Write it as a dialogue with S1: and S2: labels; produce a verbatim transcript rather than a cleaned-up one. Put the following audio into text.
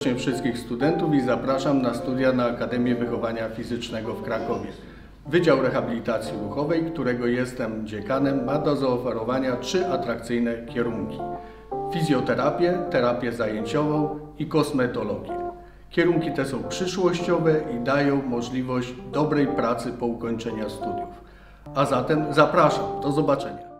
S1: serdecznie wszystkich studentów i zapraszam na studia na Akademię Wychowania Fizycznego w Krakowie. Wydział Rehabilitacji Ruchowej, którego jestem dziekanem, ma do zaoferowania trzy atrakcyjne kierunki: fizjoterapię, terapię zajęciową i kosmetologię. Kierunki te są przyszłościowe i dają możliwość dobrej pracy po ukończeniu studiów. A zatem zapraszam, do zobaczenia.